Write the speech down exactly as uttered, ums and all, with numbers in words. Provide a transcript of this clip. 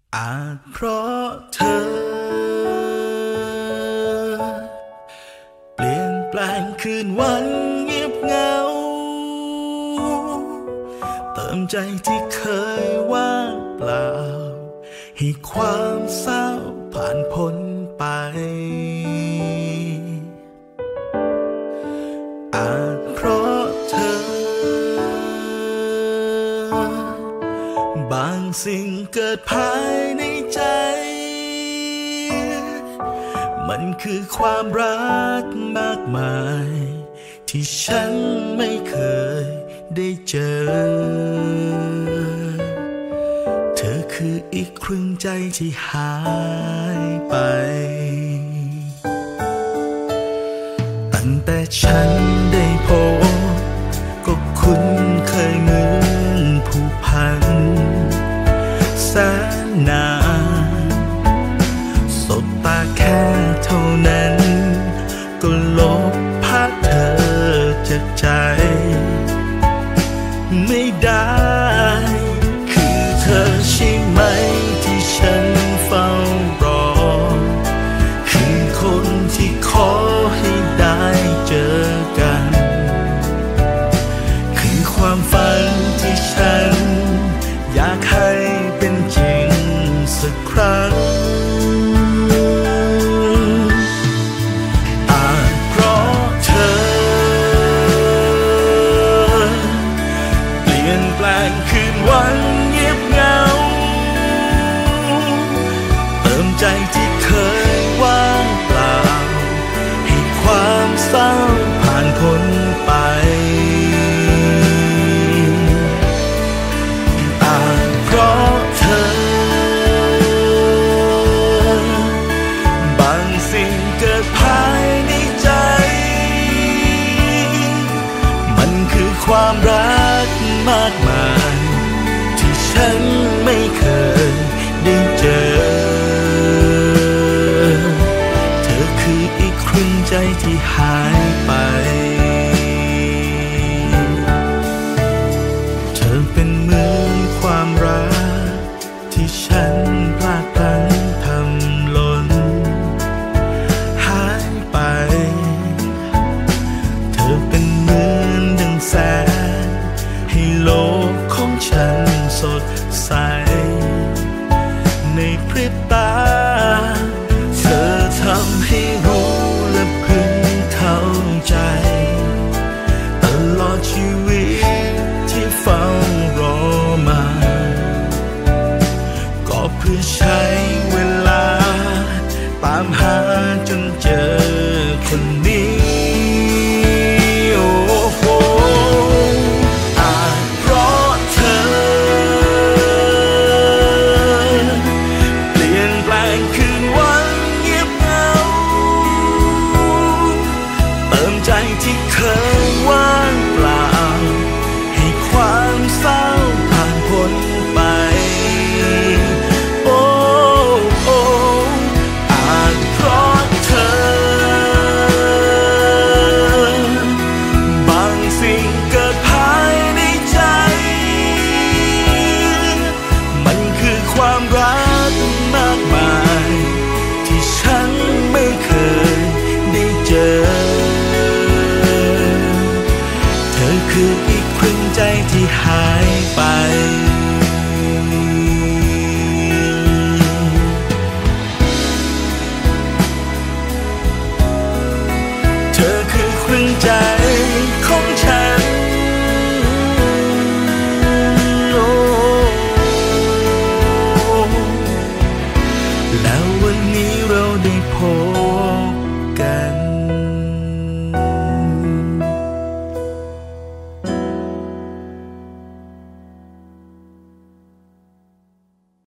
อาจเพราะเธอเปลี่ยนแปลงคืนวันเงียบเหงาเติมใจที่เคยว่างเปล่าให้ความเศร้าผ่านพ้นไปอาจเพราะเธอบางสิ่งเกิดภายในใจมันคือความรักมากมายที่ฉันไม่เคยได้เจอเธอคืออีกครึ่งใจที่หายไปตั้งแต่ฉันได้พบก็คุ้นเคยเหมือนผูกพันแสนนานสบตาแค่เท่านั้นก็ลบภาพเธอจากใจไม่ได้คือเธอใช่ไหมที่ฉันเฝ้ารอคือคนที่ขอให้ได้เจอกันคือความฝันที่ฉันอยากให้เป็นจริงสักครั้งอาจเพราะเธอเปลี่ยนแปลงคืนวันเงียบเหงาเติมใจที่เคยว่างเปล่าให้ความเศร้าผ่านพ้นไปอาจเพราะเธอบางสิ่งเกิดภายในใจมันคือความรักมากมายที่ฉันไม่เคยได้เจอเธอคืออีกครึ่งใจที่หายไปเธอเป็นเหมือนความรักที่ฉันพลาดพลั้งทำหล่นหายไปเธอเป็นเหมือนดังแสงให้โลกของฉันสดใสในพริบตาเธอทำให้รู้และพึงเข้าใจตลอดชีวิตที่เฝ้ารอมาก็เพื่อใช้เวลาตามหาจนเจอคนนี้โอ้โหอาจเพราะเธอเปลี่ยนแปลงคืนวันเงียบเหงาเติมใจที่เคยว่างเปล่าให้ความเศร้าผ่านพ้นไปโอ้โอ้อาจเพราะเธอบางสิ่งเกิดภายในใจมันคือความรักมากมายที่ฉันไม่เคยได้เจอเธอคืออีกครึ่งใจที่หายไปเธอคือครึ่งใจของฉันโอ้แล้ววันนี้